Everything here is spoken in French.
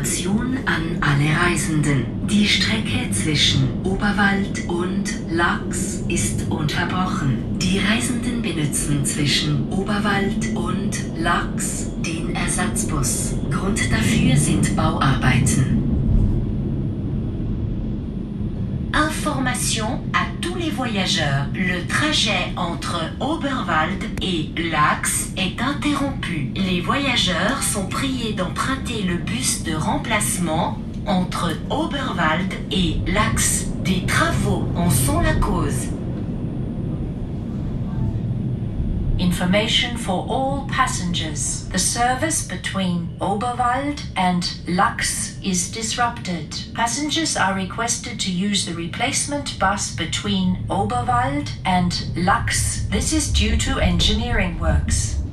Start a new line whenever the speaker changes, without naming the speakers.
Information an alle Reisenden. Die Strecke zwischen Oberwald und Lax ist unterbrochen. Die Reisenden benutzen zwischen Oberwald und Lax den Ersatzbus. Grund dafür sind Bauarbeiten. Information à tous les voyageurs. Le trajet entre Oberwald et Lax est interrompu. Les voyageurs sont priés d'emprunter le bus de remplacement entre Oberwald et Lax. Des travaux en sont la cause.
Information for all passengers. The service between Oberwald and Lax is disrupted. Passengers are requested to use the replacement bus between Oberwald and Lax. This is due to engineering works.